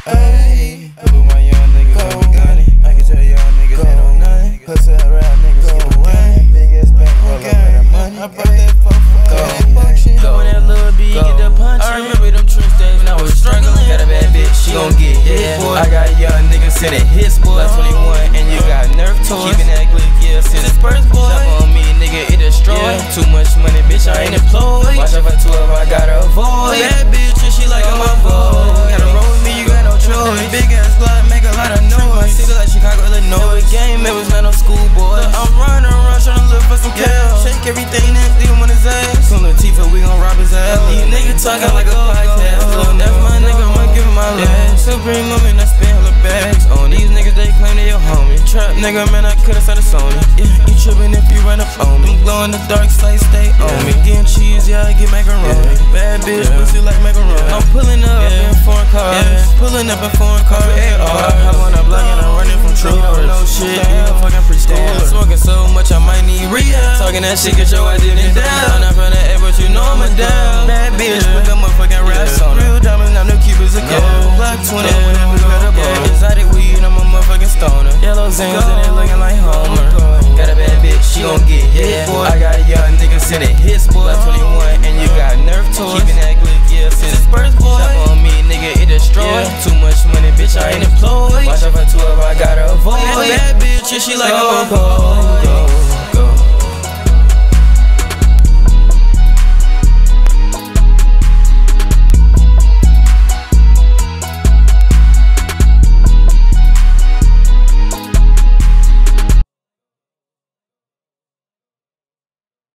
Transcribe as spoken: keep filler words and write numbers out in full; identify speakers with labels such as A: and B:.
A: Ayy, who my young niggas go gunny? I can tell y'all niggas ain't on nothing. Pussy around niggas get away. Big ass bank roll up with that money. I brought that fuck from
B: Go when that little B get the punch. I remember them trick days when I was struggling. Got a bad bitch, she gon' get hit. I got young niggas sending hits, boy. twenty-one and you got Nerf toys. Keeping that glick, yeah, since first boy. Stop on me, nigga, it destroy. Yeah. Too much money, bitch, I ain't employed. Watch out for twelve, I gotta avoid. Bad bitch, and she like I'm a boy. Gotta roll with me, you got no choice. Big ass blood, make a lot of noise. My city like Chicago, Illinois. Game, it was not no schoolboy. I'm running around trying to look for some cash. Shake everything, then leave him on his ass. Soon Latifah, we gon' rob his ass. These niggas talking like a podcast. So that's my nigga, I'ma give him my last. Supreme moment, I spend hella bags on these niggas, they claim they your homie. Trap nigga, man, I could've said a Sony. Yeah, you trippin' if you run up on me. Glow in the dark side, stay on me. Getting cheese, yeah, I get macaroni. Bad bitch, pussy like macaroni. I'm pulling up in foreign cars. Pulling up in foreign cars. I'm on a block and I'm running from troopers. No shit, you a fucking preschooler. Smoking so much, I might need rehab. Talking that shit, get your idea down. I'm from the A, but you know I'm a down. Bad bitch, put them motherfucking raps on. Real diamonds, I'm no Cubans a cold. Black twenty, whenever we got a bowl. Exotic weed, I'm a motherfucking stoner. Yellow Zans and they looking like Homer. Got a bad bitch, she gon' get hit, boy. I got young niggas sending hits, boy. twenty-one and you got Nerf toys. Keeping that glick, yeah, since first boy. Stop on me, nigga, it destroy. Too much money, bitch, I ain't employed. Watch out for twelve, I gotta avoid. That bad bitch, yeah, she like